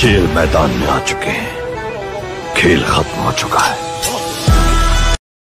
शेर मैदान में आ चुके हैं। खेल खत्म हो चुका है।